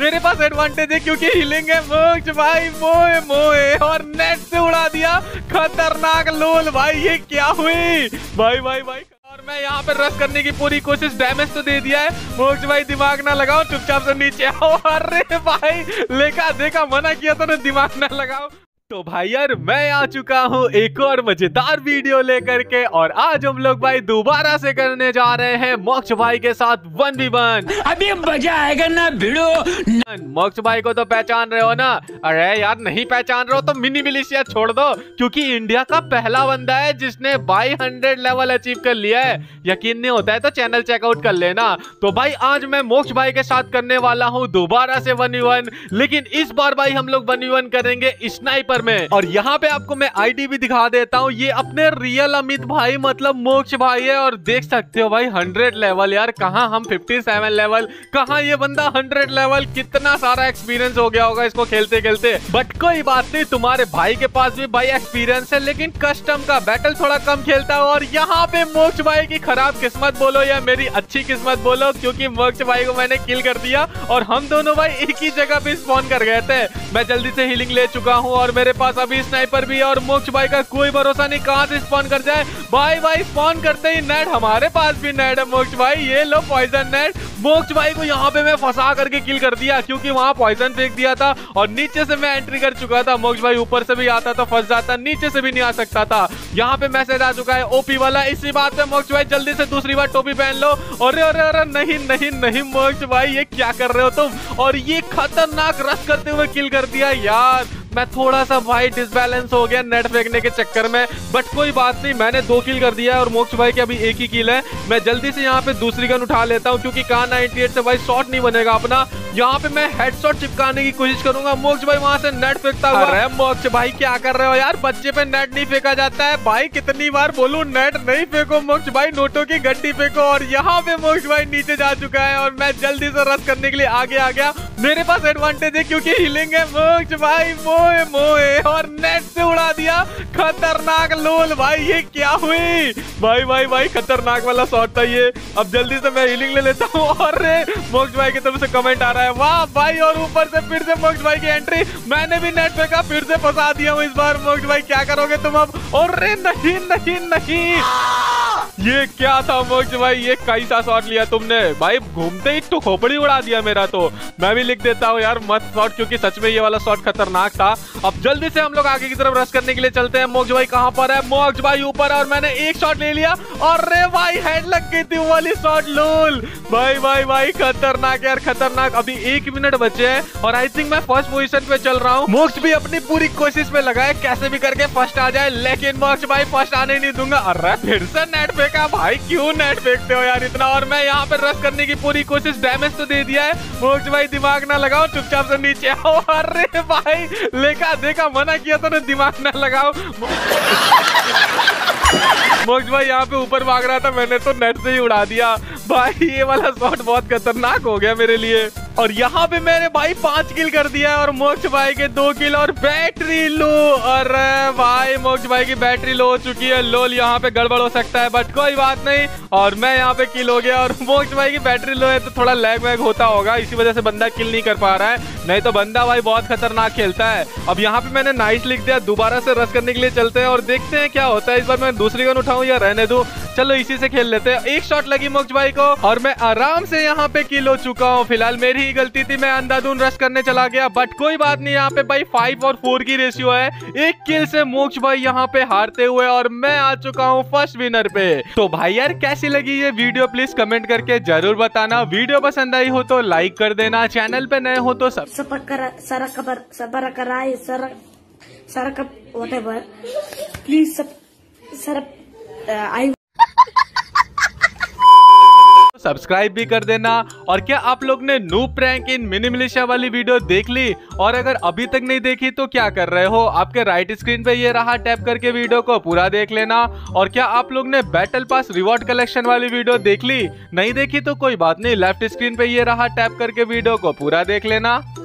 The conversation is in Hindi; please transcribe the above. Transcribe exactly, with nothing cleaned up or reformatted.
मेरे पास एडवांटेज है क्योंकि हीलिंग है। मोक्ष भाई मोए मोए और नेट से उड़ा दिया। खतरनाक लोल भाई, ये क्या हुई भाई भाई भाई। और मैं यहाँ पे रश करने की पूरी कोशिश, डैमेज तो दे दिया है। मोक्ष भाई दिमाग ना लगाओ, चुपचाप से नीचे आओ। अरे भाई लेखा देखा, मना किया था ना दिमाग ना लगाओ। तो भाई यार मैं आ चुका हूँ एक और मजेदार वीडियो लेकर के, और आज हम लोग भाई दोबारा से करने जा रहे हैं मोक्ष भाई के साथ वन वी वन। अभी मजा आएगा ना भिड़ो। मोक्ष भाई को तो पहचान रहे हो ना? अरे यार नहीं पहचान रहे हो तो मिनी मिलिशिया छोड़ दो, क्योंकि इंडिया का पहला बंदा है जिसने बाई हंड्रेड लेवल अचीव कर लिया है। यकीन नहीं होता है तो चैनल चेकआउट कर लेना। तो भाई आज मैं मोक्ष भाई के साथ करने वाला हूँ दोबारा से वन वी वन, लेकिन इस बार भाई हम लोग वन वी वन करेंगे स्नाइपर में। और यहाँ पे आपको मैं आईडी भी दिखा देता हूँ, ये अपने रियल अमित भाई मतलब मोक्ष भाई है। और देख सकते हो भाई हंड्रेड लेवल, यार कहाँ हम फिफ्टी सेवन लेवल, कहाँ ये बंदा हंड्रेड लेवल। कितना सारा एक्सपीरियंस हो गया होगा इसको खेलते खेलते। बट कोई बात नहीं, तुम्हारे भाई के पास भी भाई एक्सपीरियंस है, लेकिन कस्टम का बैटल थोड़ा कम खेलता है। और यहाँ पे मोक्ष भाई की खराब किस्मत बोलो या मेरी अच्छी किस्मत बोलो, क्योंकि मोक्ष भाई को मैंने किल कर दिया और हम दोनों भाई एक ही जगह पे स्पॉन कर गए थे। मैं जल्दी से हीलिंग ले चुका हूँ और मेरे पास अभी स्नाइपर भी है, और मोक्ष भाई का कोई भरोसा नहीं कहां से स्पॉन कर जाए। भाई भाई स्पॉन करते ही नेट, हमारे पास भी नेट है मोक्ष भाई, ये लो पॉइजन नेट। मोक्ष भाई को यहाँ पे मैं फंसा करके किल कर दिया, क्योंकि वहां पॉइजन फेंक दिया था और नीचे से मैं एंट्री कर चुका था। मोक्ष भाई ऊपर से भी आता तो फंस जाता, नीचे से भी नहीं आ सकता था। यहाँ पे मैसेज आ चुका है ओपी वाला। इसी बात पे मोक्ष भाई जल्दी से दूसरी बार टोपी पहन लो। अरे अरे अरे नहीं नहीं नहीं मोक्ष भाई ये क्या कर रहे हो तुम? और ये खतरनाक रश करते हुए किल कर दिया यार। मैं थोड़ा सा भाई डिसबैलेंस हो गया नेट फेंकने के चक्कर में, बट कोई बात नहीं, मैंने दो किल कर दिया है और मोक्ष भाई के अभी एक ही किल है। मैं जल्दी से यहाँ पे दूसरी गन उठा लेता हूँ, क्योंकि कार नाइंटी एट से भाई शॉट नहीं बनेगा अपना। यहाँ पे मैं हेडशॉट चिपकाने की कोशिश करूंगा। मोक्ष भाई वहां से नेट फेंकता हुआ। अरे मोक्ष भाई क्या कर रहे हो यार, बच्चे पे नेट नहीं फेंका जाता है भाई। कितनी बार बोलूं नेट नहीं फेंको मोक्ष भाई, नोटों की गड्डी फेंको। और यहाँ पे मोक्ष भाई नीचे जा चुका है और मैं जल्दी से रश करने के लिए आगे आ गया। मेरे पास एडवांटेज है क्योंकि हीलिंग है। मोक्ष भाई मोए मोए और नेट से उड़ा दिया। खतरनाक लोल भाई, ये क्या हुई भाई भाई भाई, खतरनाक वाला शॉट था ये। अब जल्दी से मैं हीलिंग ले लेता हूँ। और मोक्ष भाई की तरफ से कमेंट आ रहा है वाह भाई, और ऊपर से फिर से मोक्ष भाई की एंट्री। मैंने भी नेट फेंका, फिर से फंसा दिया हूँ इस बार। मोक्ष भाई क्या करोगे तुम अब? और नहीं नहीं नहीं, ये क्या था मोक्ष भाई, ये कैसा शॉट लिया तुमने भाई? घूमते ही तो खोपड़ी उड़ा दिया मेरा। तो मैं भी लिख देता हूँ यार मत शॉट, क्योंकि सच में ये वाला शॉट खतरनाक था। अब जल्दी से हम लोग आगे की तरफ रश करने के लिए चलते हैं। मोक्ष भाई कहाँ पर है? मोक्ष भाई ऊपर, और मैंने एक शॉट ले लिया। और रे भाई हेड लग गई थी वाली शॉट। लोल भाई भाई भाई खतरनाक यार खतरनाक। अभी एक मिनट बचे हैं और आई थिंक मैं फर्स्ट पोजीशन पे चल रहा हूँ। मोक्ष भी अपनी पूरी कोशिश में लगा है कैसे भी करके फर्स्ट आ जाए, लेकिन मोक्ष भाई फर्स्ट आने नहीं दूंगा। अरे फिर से नेट फेंका भाई, क्यों नेट फेंकते हो यार इतना? और मैं यहाँ पे रश करने की पूरी कोशिश, डैमेज तो दे दिया है। मोक्ष भाई दिमाग ना लगाओ, चुपचाप से नीचे आओ। अरे भाई लेखा देखा, मना किया था ना दिमाग ना लगाओ। मोक्ष भाई यहाँ पे ऊपर भाग रहा था, मैंने तो नेट से ही उड़ा दिया भाई। ये वाला शॉट बहुत खतरनाक हो गया मेरे लिए। और यहाँ पे मैंने भाई पांच किल कर दिया है और मोक्ष भाई के दो किल और बैटरी लो। अरे भाई मोक्ष भाई की बैटरी लो हो चुकी है। लोल यहाँ पे गड़बड़ हो सकता है, बट कोई बात नहीं। और मैं यहाँ पे किल हो गया और मोक्ष भाई की बैटरी लो है तो थोड़ा लैग वैग होता होगा, इसी वजह से बंदा किल नहीं कर पा रहा है। नहीं तो बंदा भाई बहुत खतरनाक खेलता है। अब यहाँ पे मैंने नाइस लिख दिया। दोबारा से रश करने के लिए चलते हैं और देखते हैं क्या होता है। इस बार मैं दूसरी गन उठाऊं या रहने दूं? चलो इसी से खेल लेते हैं। एक शॉट लगी मोक्ष भाई को और मैं आराम से यहाँ पे किल हो चुका हूँ। फिलहाल मेरी ही गलती थी, मैं अंधाधुन रश करने चला गया, बट कोई बात नहीं। यहाँ पे भाई फाइव और फोर की रेशियो है। एक किल से मोक्ष भाई यहाँ पे हारते हुए और मैं आ चुका हूँ फर्स्ट विनर पे। तो भाई यार कैसी लगी ये वीडियो प्लीज कमेंट करके जरूर बताना। वीडियो पसंद आई हो तो लाइक कर देना, चैनल पे नए हो तो सब्सक्राइब भी कर देना। और क्या आप लोग ने noob prank in Mini Militia वाली वीडियो देख ली? और अगर अभी तक नहीं देखी तो क्या कर रहे हो? आपके राइट स्क्रीन पे ये रहा, टैप करके वीडियो को पूरा देख लेना। और क्या आप लोग ने बैटल पास रिवॉर्ड कलेक्शन वाली वीडियो देख ली? नहीं देखी तो कोई बात नहीं, लेफ्ट स्क्रीन पे ये रहा, टैप करके वीडियो को पूरा देख लेना।